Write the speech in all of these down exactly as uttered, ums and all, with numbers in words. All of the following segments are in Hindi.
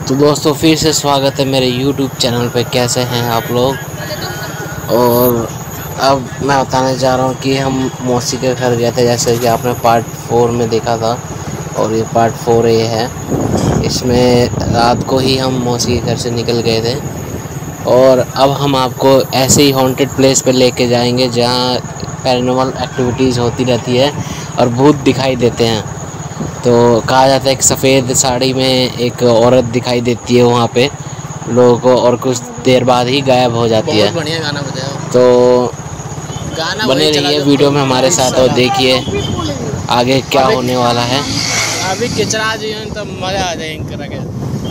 तो दोस्तों फिर से स्वागत है मेरे यूट्यूब चैनल पे। कैसे हैं आप लोग? और अब मैं बताने जा रहा हूँ कि हम मौसी के घर गए थे, जैसे कि आपने पार्ट फोर में देखा था, और ये पार्ट फोर ये है। इसमें रात को ही हम मौसी के घर से निकल गए थे, और अब हम आपको ऐसे ही हॉन्टेड प्लेस पे लेके जाएंगे जहाँ पैरानॉर्मल एक्टिविटीज़ होती रहती है और भूत दिखाई देते हैं। तो कहा जाता है एक सफ़ेद साड़ी में एक औरत दिखाई देती है वहाँ पे लोगों को, और कुछ देर बाद ही गायब हो जाती है। बहुत बढ़िया गाना बजाया। तो गाना बने रहिए वीडियो में हमारे साथ और देखिए आगे क्या होने वाला है। अभी किचरा जी तो मजा आ जाएगा करके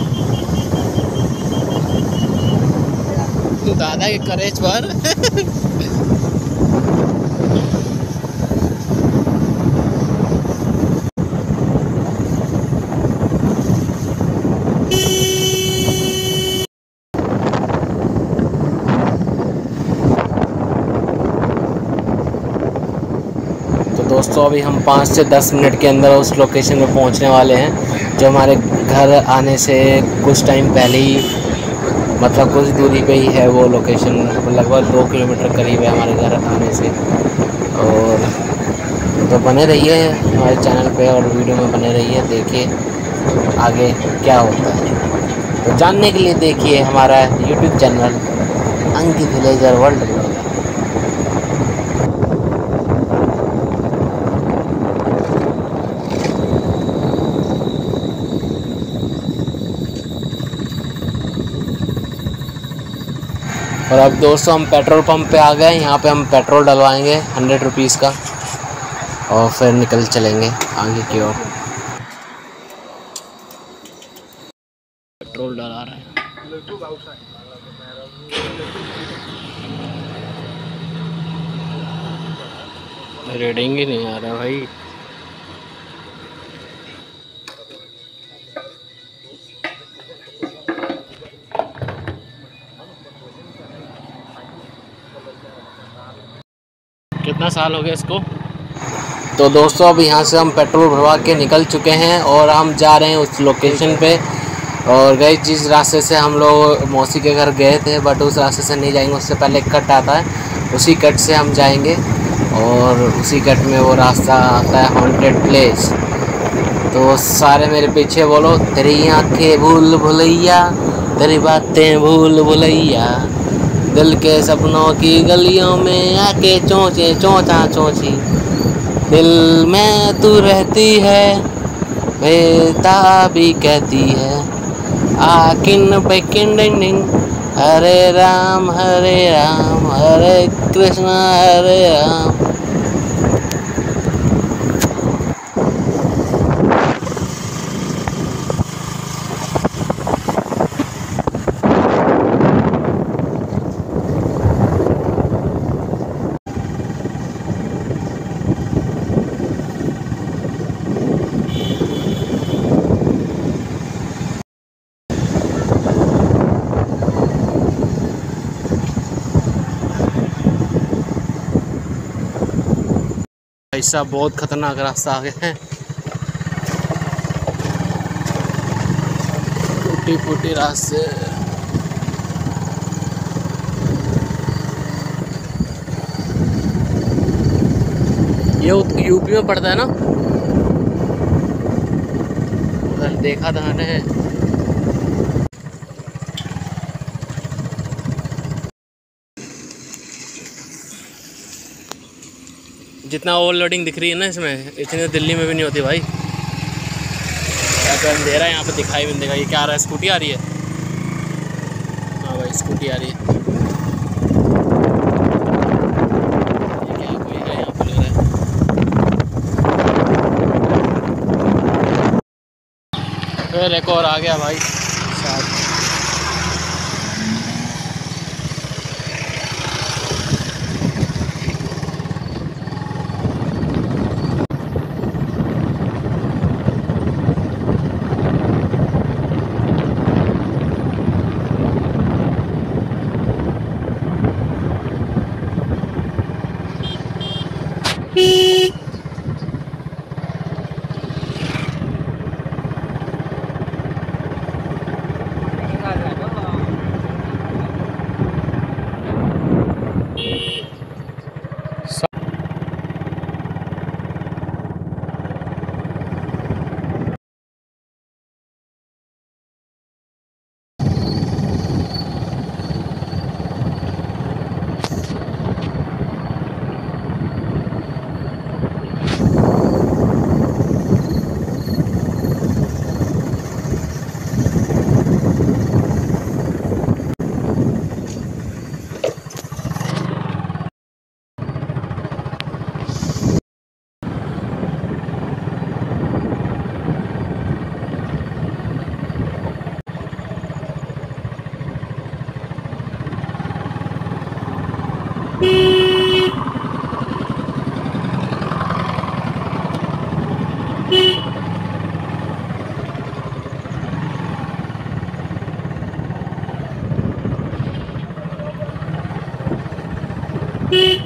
दादा के करेज पर। तो दोस्तों अभी हम पाँच से दस मिनट के अंदर उस लोकेशन में पहुंचने वाले हैं जो हमारे घर आने से कुछ टाइम पहले ही, मतलब कुछ दूरी पे ही है वो लोकेशन। लगभग दो किलोमीटर करीब है हमारे घर आने से। और तो बने रहिए हमारे चैनल पे और वीडियो में बने रहिए, देखिए आगे क्या होता है। तो जानने के लिए देखिए हमारा YouTube channel Ankit villager world vlogger. और अब दोस्तों हम पेट्रोल पंप पे आ गए। यहाँ पे हम पेट्रोल डलवाएंगे हंड्रेड रुपीज़ का, और फिर निकल चलेंगे आगे की ओर। पेट्रोल डला रहे हैं। रीडिंग ही नहीं आ रहा भाई। कितना साल हो गया इसको? तो दोस्तों अब यहाँ से हम पेट्रोल भरवा के निकल चुके हैं और हम जा रहे हैं उस लोकेशन पे। और गए जिस रास्ते से हम लोग मौसी के घर गए थे, बट उस रास्ते से नहीं जाएंगे, उससे पहले एक कट आता है, उसी कट से हम जाएंगे। और उसी कट में वो रास्ता आता है हॉन्टेड प्लेस। तो सारे मेरे पीछे बोलो, तेरी आंखें भूल भुलैया, तेरी बातें भूल भुलैया, दिल के सपनों की गलियों में आके चोंचे चोंचा चोंची, दिल में तू रहती है बेताबी कहती है, आकिन पे किंडिंग, हरे राम हरे राम हरे कृष्णा हरे राम। ऐसा बहुत खतरनाक रास्ता आ गया है। टूटी फूटी रास्ते। ये यूपी में पड़ता है ना? उधर देखा था मैंने। जितना ओवर लोडिंग दिख रही है ना इसमें, इतनी तो दिल्ली में भी नहीं होती भाई। क्या अंधेरा है यहाँ पे, दिखाई भी नहीं देगा। ये क्या आ रहा है? स्कूटी आ रही है। हाँ भाई स्कूटी आ रही है। ये क्या कोई है यहाँ पे लग रहा है। फिर एक और आ गया भाई साथ।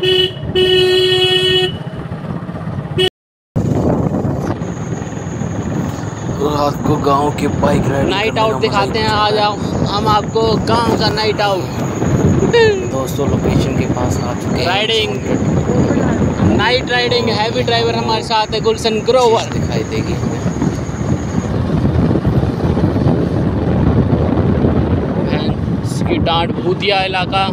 रात को गांव की बाइक राइड नाइट आउट दिखाते हैं। आ जाओ, हम आपको गांव का नाइट आउट। दोस्तों लोकेशन के पास आ चुके हैं। Riding, night riding, heavy driver हमारे साथ है गुलशन ग्रोवर। दिखाई देगी हमें। की डांट भूतिया इलाका।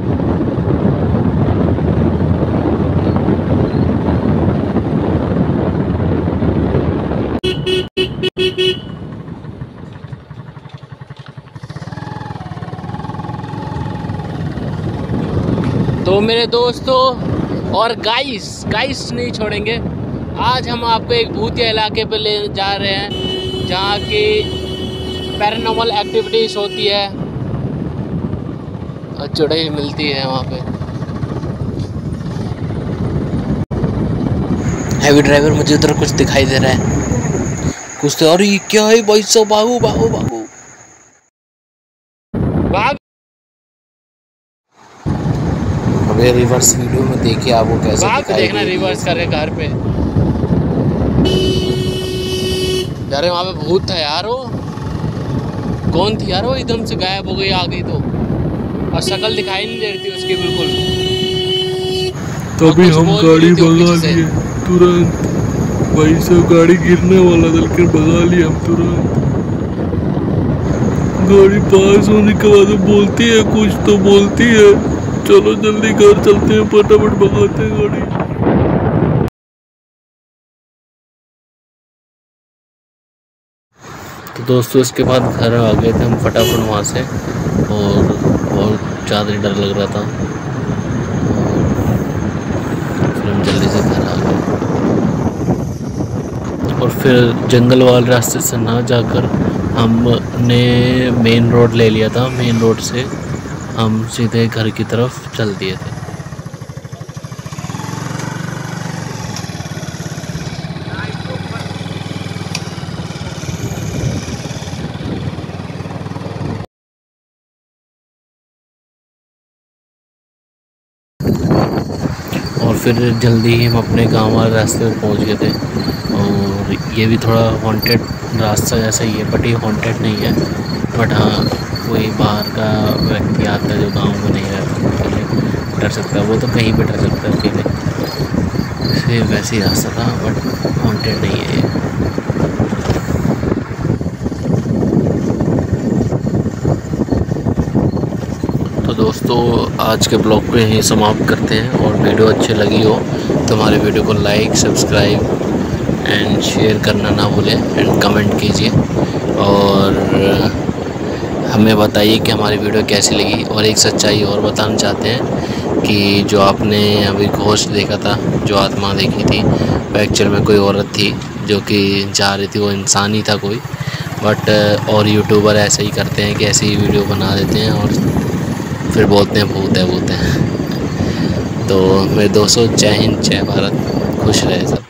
तो मेरे दोस्तों और गाइस गाइस नहीं छोड़ेंगे। आज हम आपको एक भूतिया इलाके पे ले जा रहे हैं जहाँ की पैरानॉर्मल एक्टिविटीज़ होती है और चुड़ैल मिलती है वहाँ पे। हैवी ड्राइवर, मुझे उधर कुछ दिखाई दे रहा है, कुछ तो। और ये क्या है भाई साहब? भागो भागो भागो भाग। अबे रिवर्स वीडियो में देखिए आपको कैसे भाग दिखाई देखना देगी। रिवर्स करे घर पे। यार वहाँ पे भूत था यार। वो कौन थी यार? वो एकदम से गायब हो गई, आ गई तो, और शक्ल दिखाई नहीं दे रही थी उसकी बिल्कुल। तभी हम गाड़ी भगा लिए तुरंत। भाई साहब गाड़ी गिरने वाला था लेकिन भगा लिए हम तुरंत। गाड़ी पास होने के बाद बोलती है, कुछ तो बोलती है, चलो जल्दी घर चलते हैं, फटाफट भगाते हैं गाड़ी। तो दोस्तों इसके बाद घर आ गए थे हम फटाफट वहाँ से, और बहुत ज़्यादा डर लग रहा था। फिर हम जल्दी से घर आ गए और फिर जंगल वाले रास्ते से ना जाकर हमने मेन रोड ले लिया था। मेन रोड से हम सीधे घर की तरफ चल दिए थे। और फिर जल्दी ही हम अपने गांव वाले रास्ते पर पहुंच गए थे। और ये भी थोड़ा हॉन्टेड रास्ता जैसा ही है, बट ये हॉन्टेड नहीं है। बट हाँ, कोई बाहर का व्यक्ति आता है जो गांव में नहीं रहता, उसके लिए डर सकता है। वो तो कहीं पे डर सकता है अकेले। फिर वैसे ही रास्ता था, बट हॉन्टेड नहीं है ये। तो दोस्तों आज के ब्लॉग को यहीं समाप्त करते हैं। और वीडियो अच्छी लगी हो तो हमारे वीडियो को लाइक, सब्सक्राइब एंड शेयर करना ना भूलें, एंड कमेंट कीजिए और हमें बताइए कि हमारी वीडियो कैसी लगी। और एक सच्चाई और बताना चाहते हैं कि जो आपने अभी घोस्ट देखा था, जो आत्मा देखी थी, वो एक्चुअल में कोई औरत थी जो कि जा रही थी। वो इंसान ही था कोई, बट और यूट्यूबर ऐसे ही करते हैं कि ऐसी ही वीडियो बना देते हैं और फिर बोलते हैं भूत है भूत है। तो मेरे दोस्तों, जय हिंद, जय भारत, खुश रहे सब।